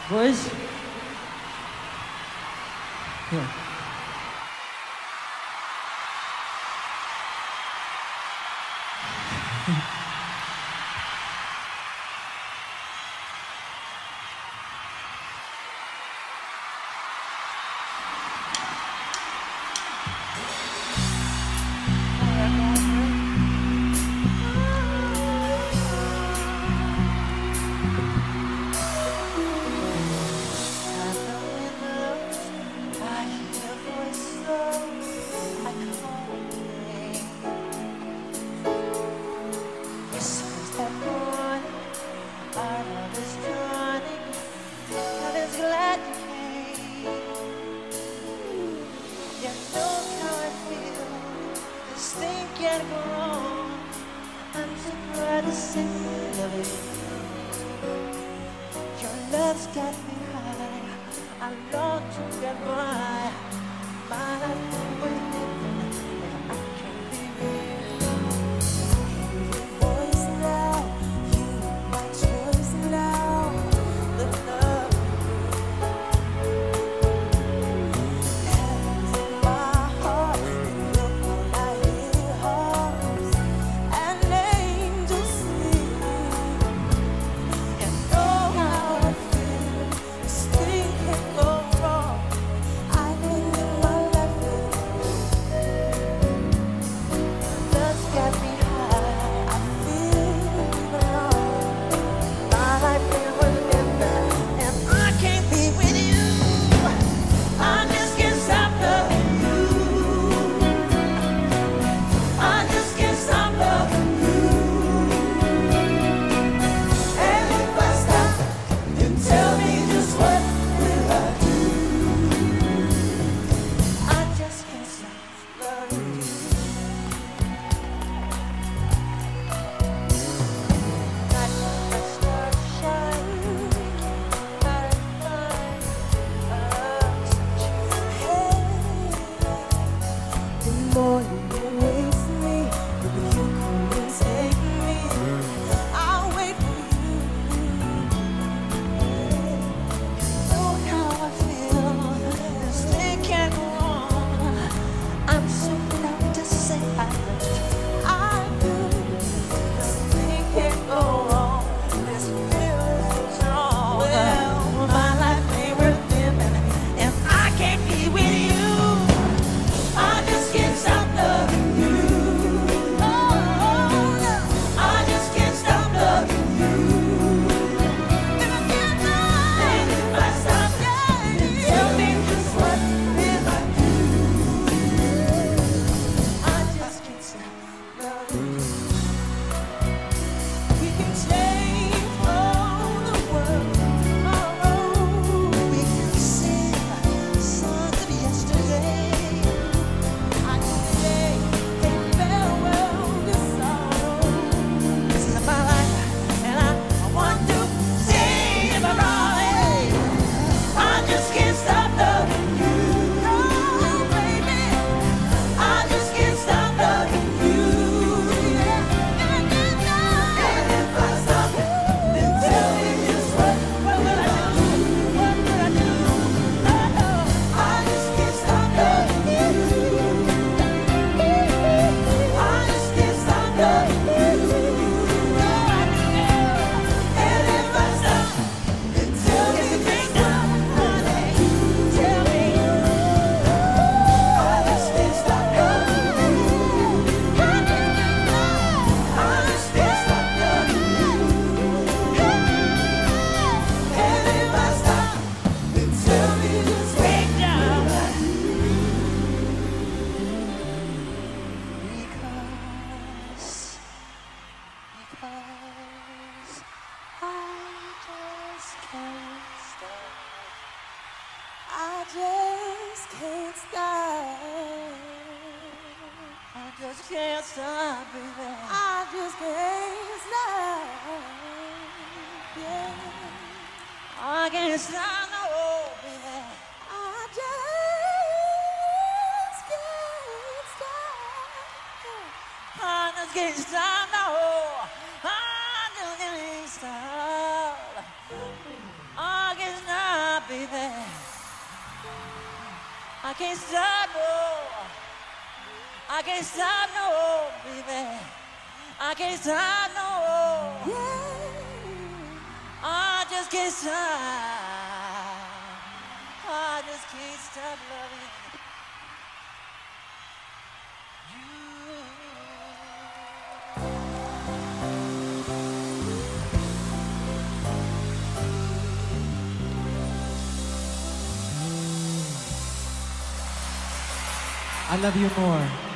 Boys? Here. Your love's got me high. I long to get by. My life waiting if I can't be with you. Your voice now, you my choice now. The love hands in my heart. Look when I hear hearts and angels sing. You know how I feel. This thing can go wrong. I need my life. Love's got me high. I feel alone. My life ain't worth living, and I can't be with you. I just can't stop loving you. I just can't stop loving you. And if I stop, then tell me just what will I do? I just can't stop loving you. Night when the stars shine, I find the more you waste me, the more you come and take me. I'll wait for you. You know how I feel. This thing can't go on. I'm so proud to say I love you. I do. This thing can't go on. This feeling's so strong. Well, my life ain't worth living if I can't be with you. I just can't stop loving you. Oh, no. I just can't stop loving you. And I can't lie. And if I stop, then tell me just what will I do? I just can't stop loving you. We can change all the world tomorrow. We can sing songs of yesterday. I can say a farewell to sorrow. This is my life, and I want to sing it for all. I just can't stop loving you. Oh, baby, I just can't stop loving you. And if I stop, then tell me just what will I do? What will I do? Oh, I just can't stop loving you. I just can't stop loving you. And if I stop, then tell me just what will I do? Tell me. I just can't stop loving you. I just can't stop loving you. And if I stop, then tell me just break down. Because I just can't stop. I just can't stop, baby. I just can't stop. Yeah. I can't stop, no, baby. I just can't stop. I just can't stop, no. I just can't stop. I can't stop. can't stop, no. I can't stop, no, baby. I can't stop, no. I just can't stop. I just can't stop loving I love you more.